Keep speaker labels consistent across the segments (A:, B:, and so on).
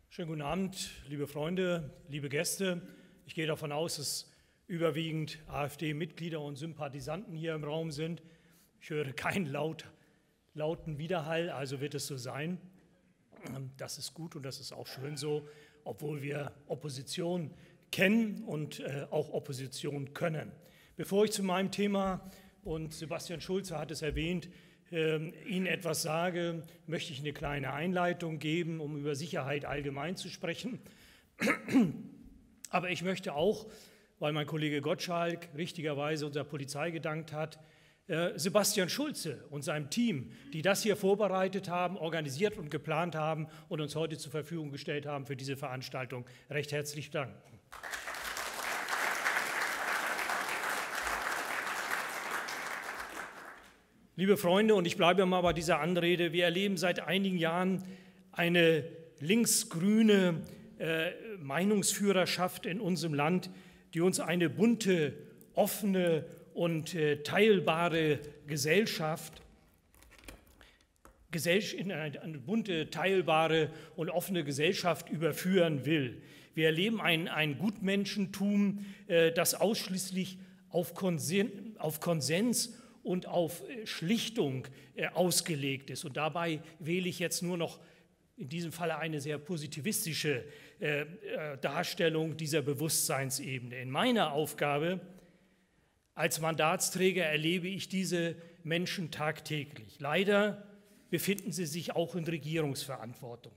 A: Schönen guten Abend, liebe Freunde, liebe Gäste. Ich gehe davon aus, dass überwiegend AfD-Mitglieder und Sympathisanten hier im Raum sind. Ich höre keinen lauten Widerhall, also wird es so sein. Das ist gut und das ist auch schön so, obwohl wir Opposition kennen und auch Opposition können. Bevor ich zu meinem Thema, und Sebastian Schulze hat es erwähnt, Ihnen etwas sage, möchte ich eine kleine Einleitung geben, um über Sicherheit allgemein zu sprechen. Aber ich möchte auch, weil mein Kollege Gottschalk richtigerweise unserer Polizei gedankt hat, Sebastian Schulze und seinem Team, die das hier vorbereitet haben, organisiert und geplant haben und uns heute zur Verfügung gestellt haben für diese Veranstaltung, recht herzlich danken. Liebe Freunde, und ich bleibe mal bei dieser Anrede, wir erleben seit einigen Jahren eine linksgrüne Meinungsführerschaft in unserem Land, die uns eine bunte, offene und teilbare Gesellschaft, in eine bunte, teilbare und offene Gesellschaft überführen will. Wir erleben ein Gutmenschentum, das ausschließlich auf Konsens und auf Schlichtung ausgelegt ist. Und dabei wähle ich jetzt nur noch in diesem Falle eine sehr positivistische Darstellung dieser Bewusstseinsebene. In meiner Aufgabe als Mandatsträger erlebe ich diese Menschen tagtäglich. Leider befinden sie sich auch in Regierungsverantwortung.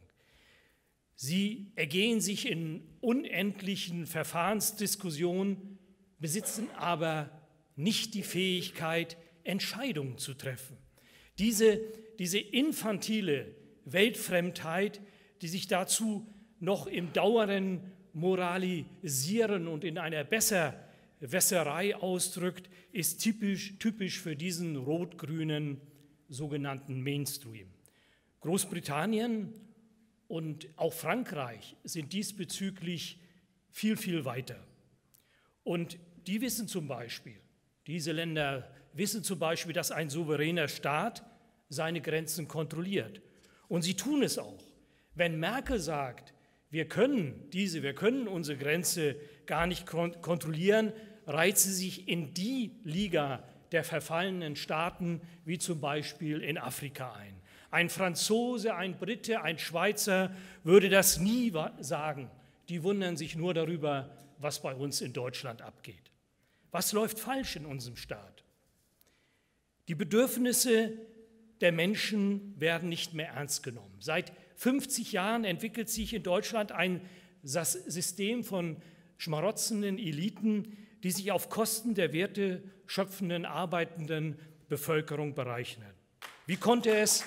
A: Sie ergehen sich in unendlichen Verfahrensdiskussionen, besitzen aber nicht die Fähigkeit, Entscheidungen zu treffen. Diese infantile Weltfremdheit, die sich dazu noch im dauernden Moralisieren und in einer Besserwisserei ausdrückt, ist typisch für diesen rot-grünen sogenannten Mainstream. Großbritannien und auch Frankreich sind diesbezüglich viel, viel weiter. Und die wissen zum Beispiel, diese Länder wissen zum Beispiel, dass ein souveräner Staat seine Grenzen kontrolliert. Und sie tun es auch. Wenn Merkel sagt, wir können unsere Grenze gar nicht kontrollieren, reiht sie sich in die Liga der verfallenen Staaten, wie zum Beispiel in Afrika ein. Ein Franzose, ein Brite, ein Schweizer würde das nie sagen. Die wundern sich nur darüber, was bei uns in Deutschland abgeht. Was läuft falsch in unserem Staat? Die Bedürfnisse der Menschen werden nicht mehr ernst genommen. Seit 50 Jahren entwickelt sich in Deutschland ein System von schmarotzenden Eliten, die sich auf Kosten der werteschöpfenden, arbeitenden Bevölkerung bereichern. Wie konnte es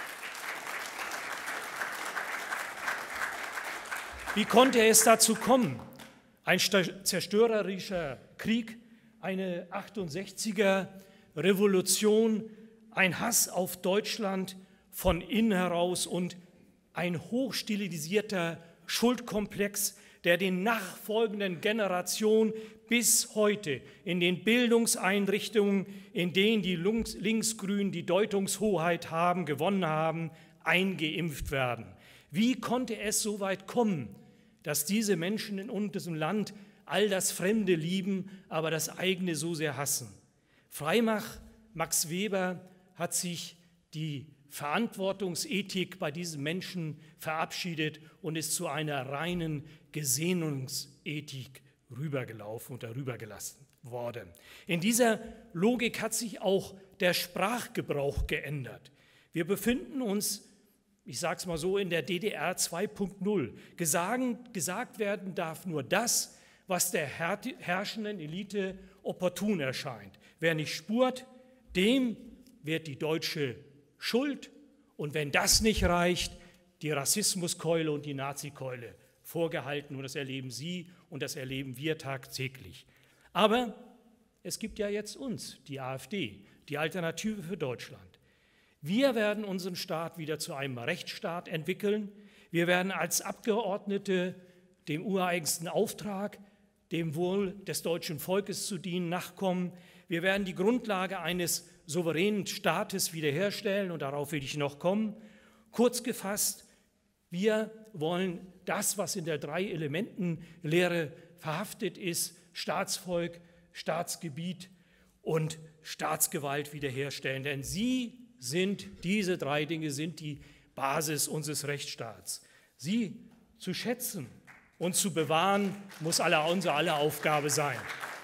A: dazu kommen? Ein zerstörerischer Krieg, eine 68er Revolution, ein Hass auf Deutschland von innen heraus und ein hochstilisierter Schuldkomplex, der den nachfolgenden Generationen bis heute in den Bildungseinrichtungen, in denen die Linksgrünen die Deutungshoheit gewonnen haben, eingeimpft werden. Wie konnte es so weit kommen, dass diese Menschen in unserem Land all das Fremde lieben, aber das eigene so sehr hassen? Max Weber hat sich die Verantwortungsethik bei diesen Menschen verabschiedet und ist zu einer reinen Gesinnungsethik rübergelaufen und darüber gelassen worden. In dieser Logik hat sich auch der Sprachgebrauch geändert. Wir befinden uns, ich sage es mal so, in der DDR 2.0. Gesagt werden darf nur das, was der herrschenden Elite opportun erscheint. Wer nicht spurt, dem wird die deutsche Schuld und wenn das nicht reicht, die Rassismuskeule und die Nazikeule vorgehalten. Und das erleben Sie und das erleben wir tagtäglich. Aber es gibt ja jetzt uns, die AfD, die Alternative für Deutschland. Wir werden unseren Staat wieder zu einem Rechtsstaat entwickeln. Wir werden als Abgeordnete dem ureigensten Auftrag, dem Wohl des deutschen Volkes zu dienen, nachkommen. Wir werden die Grundlage eines souveränen Staates wiederherstellen und darauf will ich noch kommen. Kurz gefasst, Wir wollen das, was in der Drei-Elementen-Lehre verhaftet ist, Staatsvolk, Staatsgebiet und Staatsgewalt wiederherstellen. Denn diese drei Dinge sind die Basis unseres Rechtsstaats. Sie zu schätzen und zu bewahren, muss unsere aller Aufgabe sein.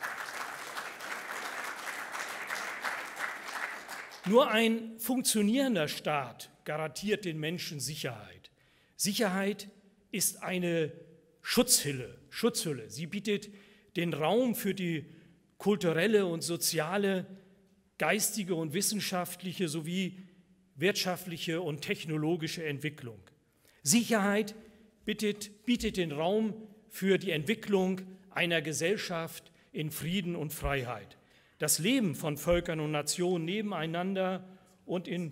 A: Nur ein funktionierender Staat garantiert den Menschen Sicherheit. Sicherheit ist eine Schutzhülle. Sie bietet den Raum für die kulturelle und soziale, geistige und wissenschaftliche sowie wirtschaftliche und technologische Entwicklung. Sicherheit bietet den Raum für die Entwicklung einer Gesellschaft in Frieden und Freiheit. Das Leben von Völkern und Nationen nebeneinander und in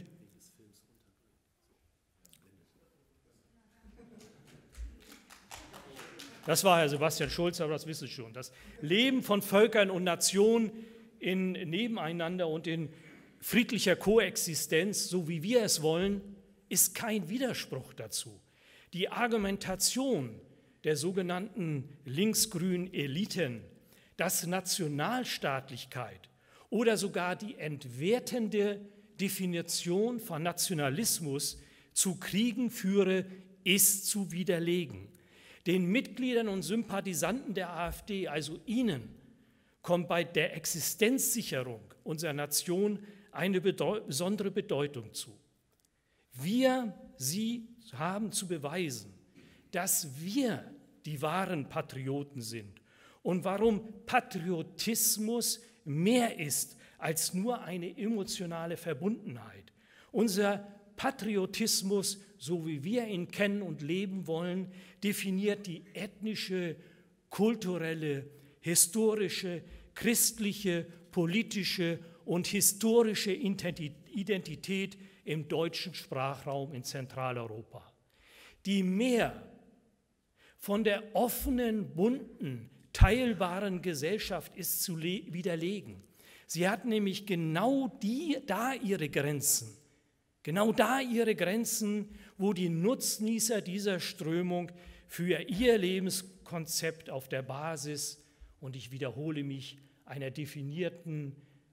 A: Das war Herr Sebastian Schulz, aber das wissen Sie schon. Das Leben von Völkern und Nationen in nebeneinander und in friedlicher Koexistenz, so wie wir es wollen, ist kein Widerspruch dazu. Die Argumentation der sogenannten linksgrünen Eliten, dass Nationalstaatlichkeit oder sogar die entwertende Definition von Nationalismus zu Kriegen führe, ist zu widerlegen. Den Mitgliedern und Sympathisanten der AfD, also Ihnen, kommt bei der Existenzsicherung unserer Nation eine besondere Bedeutung zu. Sie haben zu beweisen, dass wir die wahren Patrioten sind und warum Patriotismus mehr ist als nur eine emotionale Verbundenheit. Unser Patriotismus, so wie wir ihn kennen und leben wollen, definiert die ethnische, kulturelle, historische, christliche, politische und historische Identität im deutschen Sprachraum in Zentraleuropa. Die mehr von der offenen, bunten, teilbaren Gesellschaft ist zu widerlegen. Sie hat nämlich genau da ihre Grenzen, wo die Nutznießer dieser Strömung für ihr Lebenskonzept auf der Basis, und ich wiederhole mich, einer definierten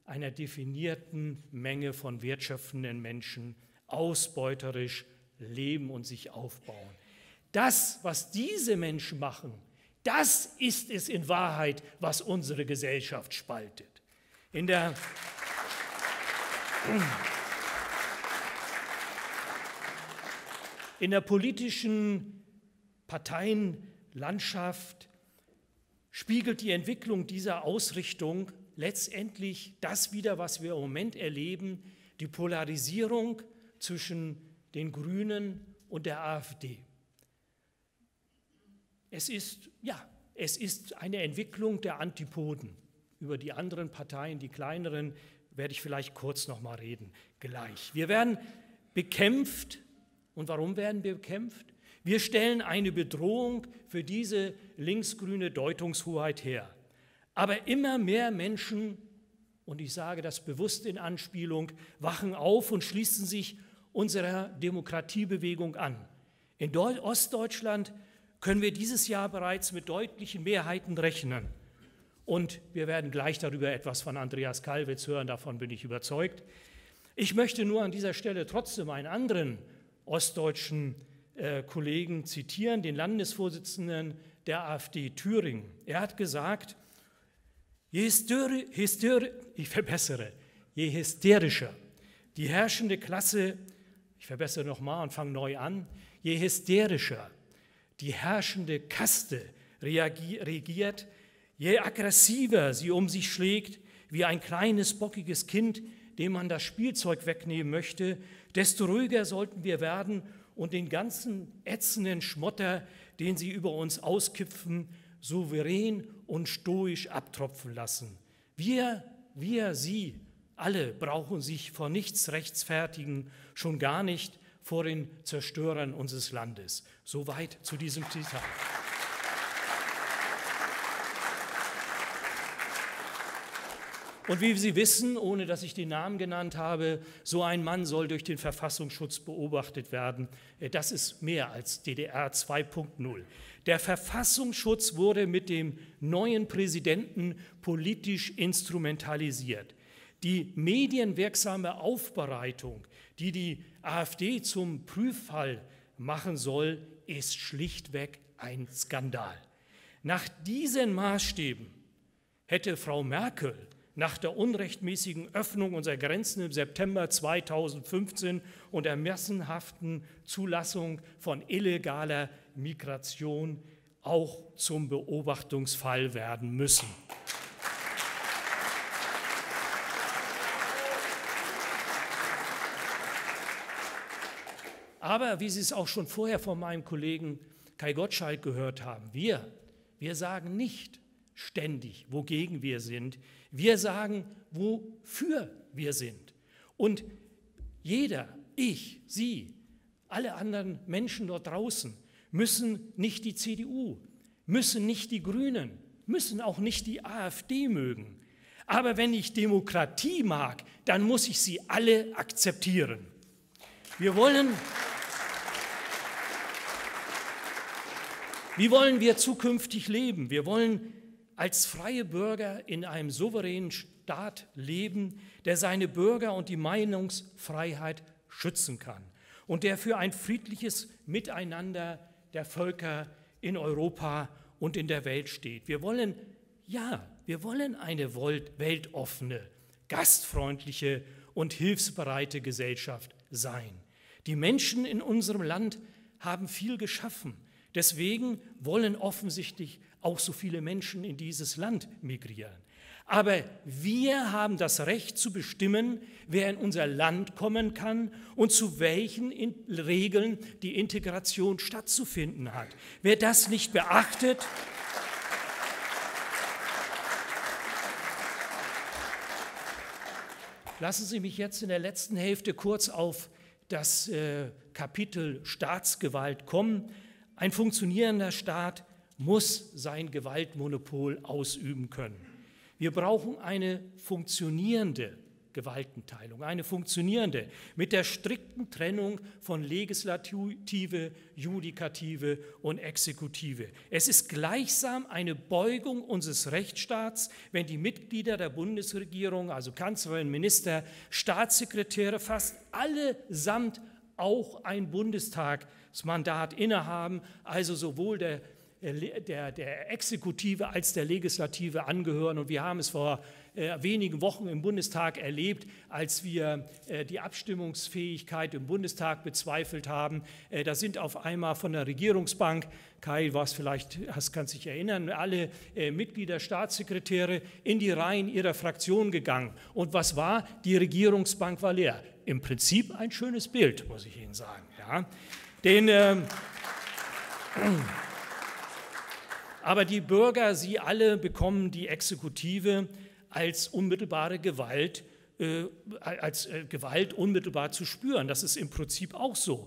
A: Menge von wertschöpfenden Menschen ausbeuterisch leben und sich aufbauen. Das, was diese Menschen machen, das ist es in Wahrheit, was unsere Gesellschaft spaltet. In der politischen Parteienlandschaft spiegelt die Entwicklung dieser Ausrichtung letztendlich das wider, was wir im Moment erleben, die Polarisierung zwischen den Grünen und der AfD. Es ist eine Entwicklung der Antipoden. Über die anderen Parteien, die kleineren, werde ich vielleicht kurz noch mal reden, gleich. Wir werden bekämpft. Und warum werden wir bekämpft? Wir stellen eine Bedrohung für diese linksgrüne Deutungshoheit her. Aber immer mehr Menschen, und ich sage das bewusst in Anspielung, wachen auf und schließen sich unserer Demokratiebewegung an. In Ostdeutschland können wir dieses Jahr bereits mit deutlichen Mehrheiten rechnen. Und wir werden gleich darüber etwas von Andreas Kalwitz hören, davon bin ich überzeugt. Ich möchte nur an dieser Stelle trotzdem einen anderen ostdeutschen Kollegen zitieren, den Landesvorsitzenden der AfD Thüringen. Er hat gesagt, je hysterischer die herrschende Klasse, ich verbessere nochmal und fange neu an, je hysterischer die herrschende Kaste regiert, je aggressiver sie um sich schlägt, wie ein kleines, bockiges Kind, dem man das Spielzeug wegnehmen möchte, desto ruhiger sollten wir werden und den ganzen ätzenden Schmotter, den sie über uns auskipfen, souverän und stoisch abtropfen lassen. Sie alle brauchen sich vor nichts rechtfertigen, schon gar nicht vor den Zerstörern unseres Landes. Soweit zu diesem Zitat. Und wie Sie wissen, ohne dass ich den Namen genannt habe, so ein Mann soll durch den Verfassungsschutz beobachtet werden. Das ist mehr als DDR 2.0. Der Verfassungsschutz wurde mit dem neuen Präsidenten politisch instrumentalisiert. Die medienwirksame Aufbereitung, die die AfD zum Prüffall machen soll, ist schlichtweg ein Skandal. Nach diesen Maßstäben hätte Frau Merkel nach der unrechtmäßigen Öffnung unserer Grenzen im September 2015 und der massenhaften Zulassung von illegaler Migration auch zum Beobachtungsfall werden müssen. Aber wie Sie es auch schon vorher von meinem Kollegen Kai Gottschalk gehört haben, wir sagen nicht ständig, wogegen wir sind. Wir sagen, wofür wir sind. Und jeder, ich, Sie, alle anderen Menschen dort draußen müssen nicht die CDU, müssen nicht die Grünen, müssen auch nicht die AfD mögen. Aber wenn ich Demokratie mag, dann muss ich sie alle akzeptieren. Wie wollen wir zukünftig leben? Wir wollen als freie Bürger in einem souveränen Staat leben, der seine Bürger und die Meinungsfreiheit schützen kann und der für ein friedliches Miteinander der Völker in Europa und in der Welt steht. Wir wollen eine weltoffene, gastfreundliche und hilfsbereite Gesellschaft sein. Die Menschen in unserem Land haben viel geschaffen. Deswegen wollen offensichtlich auch so viele Menschen in dieses Land migrieren. Aber wir haben das Recht zu bestimmen, wer in unser Land kommen kann und zu welchen Regeln die Integration stattzufinden hat. Wer das nicht beachtet, lassen Sie mich jetzt in der letzten Hälfte kurz auf das Kapitel Staatsgewalt kommen. Ein funktionierender Staat muss sein Gewaltmonopol ausüben können. Wir brauchen eine funktionierende Gewaltenteilung, eine funktionierende, mit der strikten Trennung von Legislative, Judikative und Exekutive. Es ist gleichsam eine Beugung unseres Rechtsstaats, wenn die Mitglieder der Bundesregierung, also Kanzlerin, Minister, Staatssekretäre, fast allesamt auch ein Bundestagsmandat innehaben, also sowohl der Exekutive als der Legislative angehören. Und wir haben es vor wenigen Wochen im Bundestag erlebt, als wir die Abstimmungsfähigkeit im Bundestag bezweifelt haben. Da sind auf einmal von der Regierungsbank, Kai, kannst dich erinnern, alle Mitglieder, Staatssekretäre in die Reihen ihrer Fraktion gegangen. Und was war? Die Regierungsbank war leer. Im Prinzip ein schönes Bild, muss ich Ihnen sagen. Ja. Aber die Bürger, sie alle bekommen die Exekutive als unmittelbare Gewalt, Gewalt unmittelbar zu spüren. Das ist im Prinzip auch so.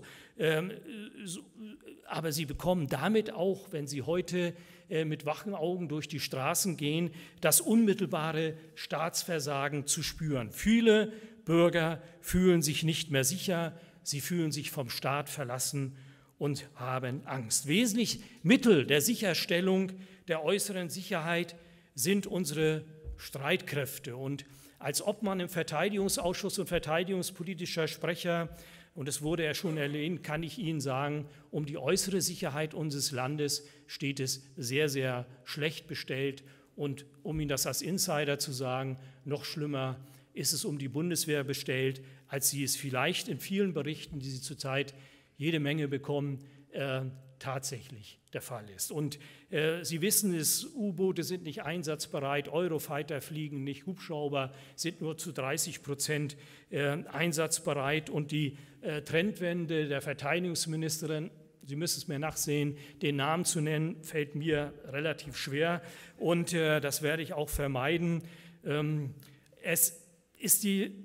A: Aber sie bekommen damit auch, wenn sie heute mit wachen Augen durch die Straßen gehen, das unmittelbare Staatsversagen zu spüren. Viele Bürger fühlen sich nicht mehr sicher, sie fühlen sich vom Staat verlassen und haben Angst. Wesentlich Mittel der Sicherstellung der äußeren Sicherheit sind unsere Streitkräfte. Und als Obmann im Verteidigungsausschuss und verteidigungspolitischer Sprecher, und es wurde ja schon erwähnt, kann ich Ihnen sagen, um die äußere Sicherheit unseres Landes steht es sehr, sehr schlecht bestellt. Und um Ihnen das als Insider zu sagen, noch schlimmer ist es um die Bundeswehr bestellt, als sie es vielleicht in vielen Berichten, die Sie zurzeit jede Menge bekommen, tatsächlich der Fall ist. Und Sie wissen es, U-Boote sind nicht einsatzbereit, Eurofighter fliegen nicht, Hubschrauber sind nur zu 30% einsatzbereit. Und die Trendwende der Verteidigungsministerin, Sie müssen es mir nachsehen, den Namen zu nennen, fällt mir relativ schwer. Und das werde ich auch vermeiden. Es ist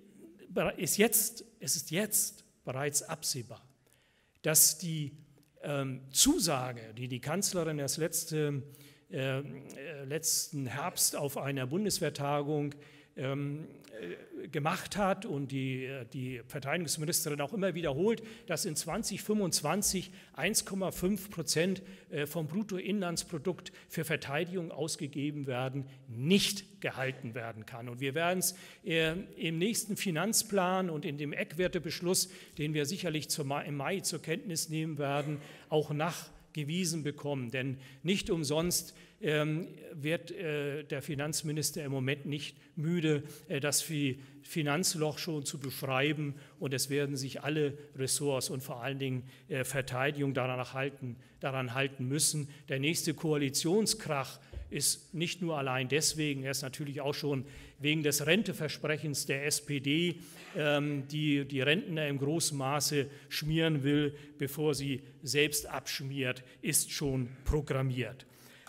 A: jetzt bereits absehbar, dass die Zusage, die die Kanzlerin letzten Herbst auf einer Bundeswehrtagung gemacht hat und die Verteidigungsministerin auch immer wiederholt, dass in 2025 1,5% vom Bruttoinlandsprodukt für Verteidigung ausgegeben werden, nicht gehalten werden kann. Und wir werden es im nächsten Finanzplan und in dem Eckwertebeschluss, den wir sicherlich im Mai zur Kenntnis nehmen werden, auch nachgewiesen bekommen. Denn nicht umsonst wird der Finanzminister im Moment nicht müde, das Finanzloch schon zu beschreiben, und es werden sich alle Ressorts und vor allen Dingen Verteidigung daran halten müssen. Der nächste Koalitionskrach ist nicht nur allein deswegen, er ist natürlich auch schon wegen des Renteversprechens der SPD, die Rentner im großen Maße schmieren will, bevor sie selbst abschmiert, ist schon programmiert.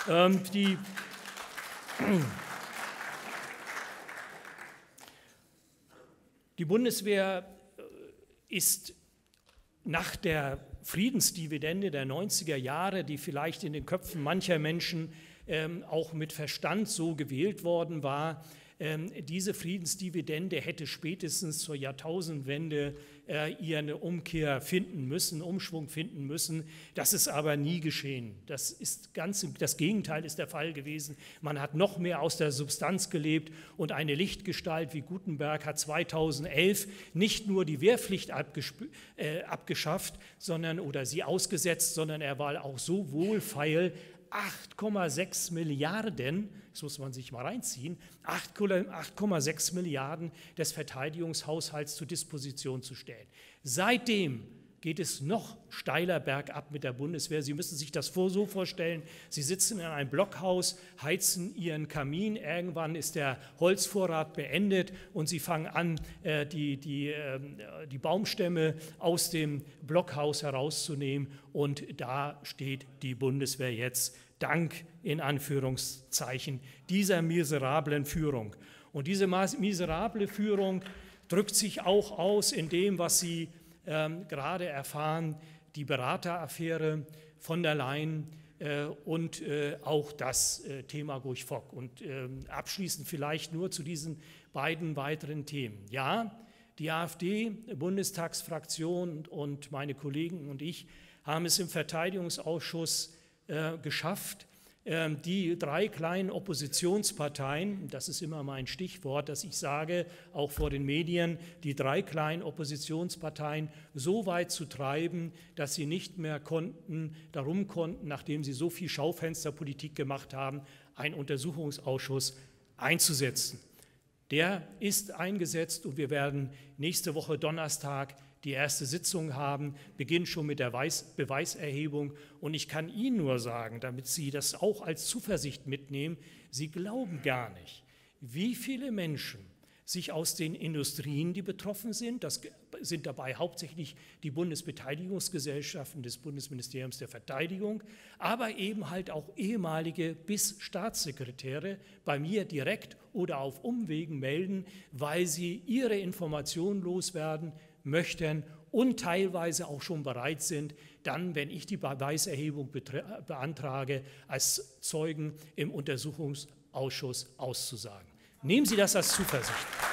A: Die Bundeswehr ist nach der Friedensdividende der 90er Jahre, die vielleicht in den Köpfen mancher Menschen auch mit Verstand so gewählt worden war, diese Friedensdividende hätte spätestens zur Jahrtausendwende ihren Umschwung finden müssen. Das ist aber nie geschehen. Das Gegenteil ist der Fall gewesen. Man hat noch mehr aus der Substanz gelebt, und eine Lichtgestalt wie Gutenberg hat 2011 nicht nur die Wehrpflicht abgeschafft, oder sie ausgesetzt, sondern er war auch so wohlfeil, 8,6 Milliarden, das muss man sich mal reinziehen, 8,6 Milliarden des Verteidigungshaushalts zur Disposition zu stellen. Seitdem geht es noch steiler bergab mit der Bundeswehr. Sie müssen sich das so vorstellen, Sie sitzen in einem Blockhaus, heizen Ihren Kamin, irgendwann ist der Holzvorrat beendet und Sie fangen an, die Baumstämme aus dem Blockhaus herauszunehmen, und da steht die Bundeswehr jetzt dank, in Anführungszeichen, dieser miserablen Führung. Und diese miserable Führung drückt sich auch aus in dem, was Sie gerade erfahren, die Berateraffäre von der Leyen und auch das Thema Guch-Fock. Und abschließend vielleicht nur zu diesen beiden weiteren Themen. Ja, die AfD-Bundestagsfraktion und meine Kollegen und ich haben es im Verteidigungsausschuss geschafft, die drei kleinen Oppositionsparteien, das ist immer mein Stichwort, das ich sage, auch vor den Medien, die drei kleinen Oppositionsparteien so weit zu treiben, dass sie nicht mehr darum konnten, nachdem sie so viel Schaufensterpolitik gemacht haben, einen Untersuchungsausschuss einzusetzen. Der ist eingesetzt, und wir werden nächste Woche Donnerstag die erste Sitzung haben, beginnt schon mit der Beweiserhebung. Und ich kann Ihnen nur sagen, damit Sie das auch als Zuversicht mitnehmen, Sie glauben gar nicht, wie viele Menschen sich aus den Industrien, die betroffen sind, das sind dabei hauptsächlich die Bundesbeteiligungsgesellschaften des Bundesministeriums der Verteidigung, aber eben halt auch ehemalige BIS-Staatssekretäre bei mir direkt oder auf Umwegen melden, weil sie ihre Informationen loswerden möchten und teilweise auch schon bereit sind, dann, wenn ich die Beweiserhebung beantrage, als Zeugen im Untersuchungsausschuss auszusagen. Nehmen Sie das als Zuversicht.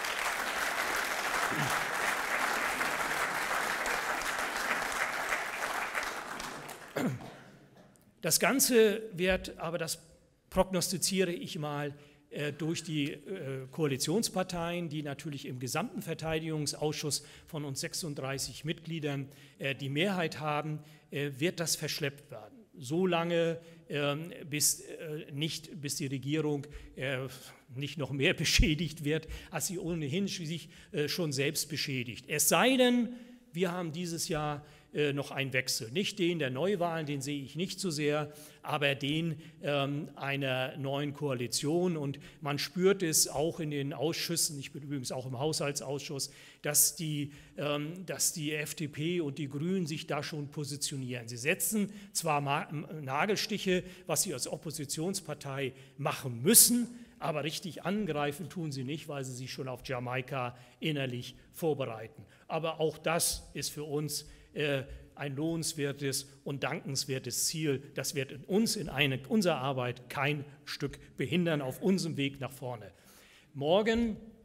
A: Das Ganze wird, aber das prognostiziere ich mal, durch die Koalitionsparteien, die natürlich im gesamten Verteidigungsausschuss von uns 36 Mitgliedern die Mehrheit haben, wird das verschleppt werden. So lange, bis die Regierung nicht noch mehr beschädigt wird, als sie ohnehin sich schon selbst beschädigt. Es sei denn, wir haben dieses Jahr noch einen Wechsel. Nicht den der Neuwahlen, den sehe ich nicht so sehr, aber den einer neuen Koalition. Und man spürt es auch in den Ausschüssen, ich bin übrigens auch im Haushaltsausschuss, dass die FDP und die Grünen sich da schon positionieren. Sie setzen zwar Nagelstiche, was sie als Oppositionspartei machen müssen, aber richtig angreifen tun sie nicht, weil sie sich schon auf Jamaika innerlich vorbereiten. Aber auch das ist für uns ein lohnenswertes und dankenswertes Ziel. Das wird uns in unserer Arbeit kein Stück behindern auf unserem Weg nach vorne. Morgen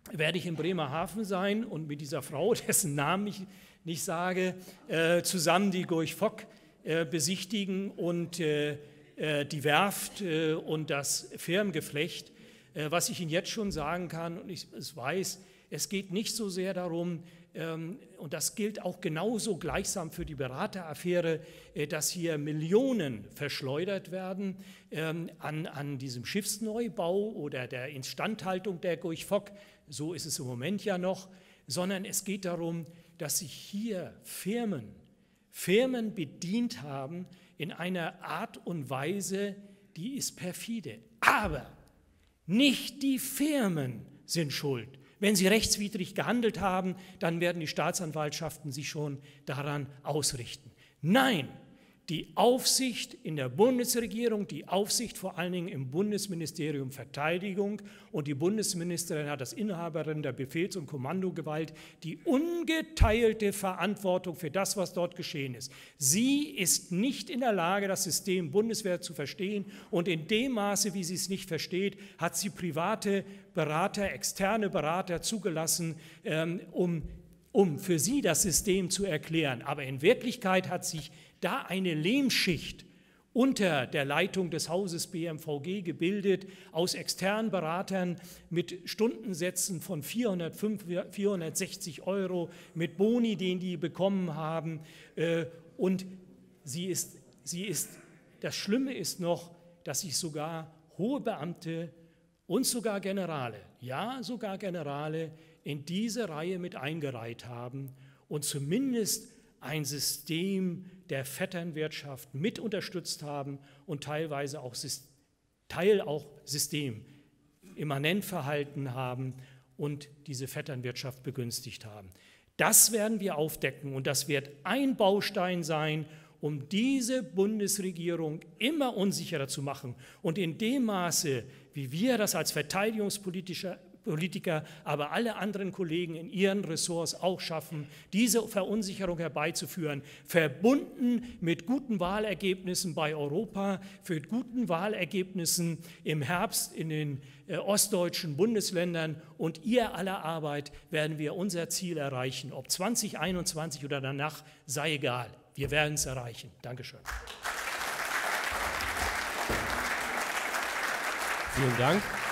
A: werde ich in Bremerhaven sein und mit dieser Frau, dessen Namen ich nicht sage, zusammen die Gorch-Fock besichtigen und die Werft und das Firmengeflecht. Was ich Ihnen jetzt schon sagen kann, und ich es weiß, es geht nicht so sehr darum, und das gilt auch genauso gleichsam für die Berateraffäre, dass hier Millionen verschleudert werden an diesem Schiffsneubau oder der Instandhaltung der Gorch-Fock, so ist es im Moment ja noch, sondern es geht darum, dass sich hier Firmen bedient haben in einer Art und Weise, die ist perfide. Aber nicht die Firmen sind schuld. Wenn sie rechtswidrig gehandelt haben, dann werden die Staatsanwaltschaften sich schon daran ausrichten. Nein, die Aufsicht in der Bundesregierung, die Aufsicht vor allen Dingen im Bundesministerium Verteidigung, und die Bundesministerin hat als Inhaberin der Befehls- und Kommandogewalt die ungeteilte Verantwortung für das, was dort geschehen ist. Sie ist nicht in der Lage, das System Bundeswehr zu verstehen, und in dem Maße, wie sie es nicht versteht, hat sie private Berater, externe Berater zugelassen, um für sie das System zu erklären. Aber in Wirklichkeit hat sich da eine Lehmschicht unter der Leitung des Hauses BMVG gebildet, aus externen Beratern mit Stundensätzen von 460 €, mit Boni, den die bekommen haben. Und das Schlimme ist noch, dass sich sogar hohe Beamte und sogar Generale, ja sogar Generale, in diese Reihe mit eingereiht haben und zumindest ein System der Vetternwirtschaft mit unterstützt haben und teilweise auch systemimmanent verhalten haben und diese Vetternwirtschaft begünstigt haben. Das werden wir aufdecken, und das wird ein Baustein sein, um diese Bundesregierung immer unsicherer zu machen. Und in dem Maße, wie wir das als Verteidigungspolitiker, aber alle anderen Kollegen in ihren Ressorts auch schaffen, diese Verunsicherung herbeizuführen, verbunden mit guten Wahlergebnissen bei Europa, für guten Wahlergebnissen im Herbst in den ostdeutschen Bundesländern und ihr aller Arbeit werden wir unser Ziel erreichen. Ob 2021 oder danach, sei egal. Wir werden es erreichen. Dankeschön.
B: Vielen Dank.